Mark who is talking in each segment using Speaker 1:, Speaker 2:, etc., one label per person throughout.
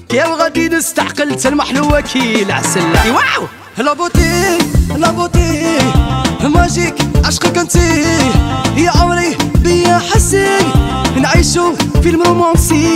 Speaker 1: يا وغادي نستعقل تلمحلو وكيل عسل. واو
Speaker 2: لا بوتي ماجيك عشقك انتي يا عمري بيا حسي نعيشو فيلم رومانسي.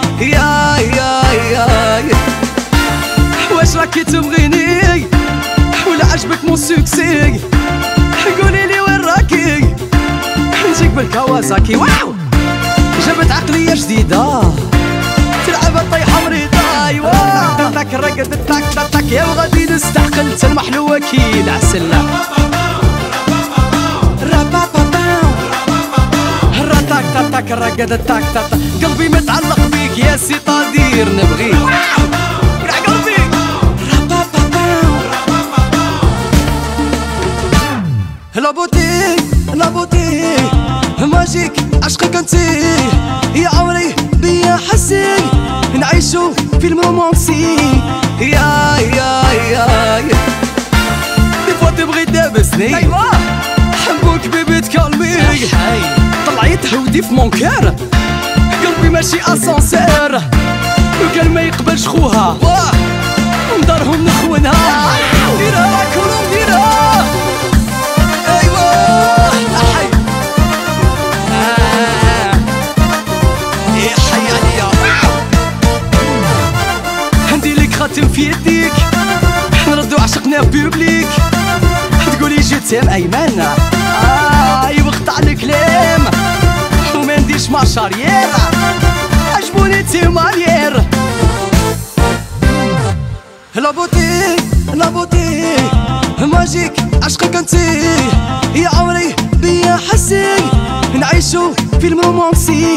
Speaker 2: يا
Speaker 1: واش راكي تبغيني ولا عجبك مون سوكسي؟ قوليلي وين راكي نجيك بالكوازاكي. واو جابت عقلية جديدة تلعب طيحة مريضة. ايوا تاك رقد تاك يا وغادي نستعقل تلمحلو وكيل عسل. تاك رقد تاك قلبي متعلق بيك يا سي طادير نبغيك. يا قلبي
Speaker 2: لا بوتي ماجيك عشقك انتي يا عمري بيا حسي نعيشو فيلم رومانسي. يا
Speaker 1: دي فوا تبغي تدابسني.
Speaker 2: ايوا
Speaker 1: حبوك بيبي تكالمي طلعي تهودي في مون كار. قلبي ماشي اسانسير وكان ما يقبلش خوها ندارهم نخونها. ديرها كلهم ديرها. ايوا حي يا حي عليا. عندي ليك خاتم في يديك نردو عشقنا بوبليك تقولي جيتيم ايمن. يوقطع الكلام وما نديرش مع شارير عجبوني تيمالير.
Speaker 2: لا بوتي ماجيك عشقك انتي يا عمري بيا حسي نعيشو فيلم رومانسي.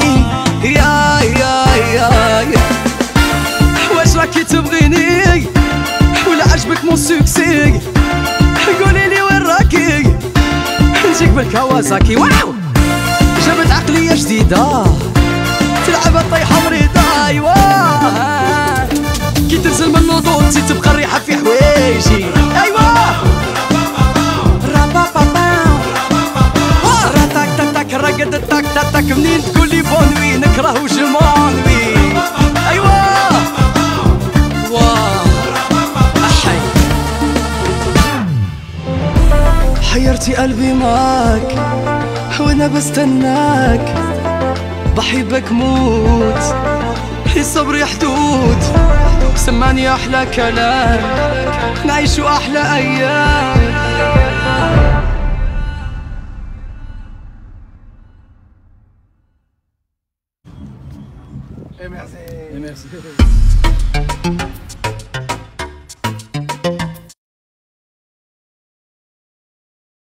Speaker 2: يا
Speaker 1: واش راكي تبغيني ولا عجبك مون سوكسي؟ قوليلي وين راكي نجيك بالكوازاكي. واو جابت عقلية جديدة تلعب طيحة مريضة. ايوا كي تنزل من الوضوء انتي تبقى الريحة في حوايجي. ايوا تاك رقد تاك منين تقولي بونوي نكره وجمانوي. ايوا
Speaker 2: حيرتي قلبي معاك وانا بستناك بحبك موت
Speaker 1: صبري حدود سمعني احلى كلام نعيشو احلى ايام.
Speaker 2: Merci.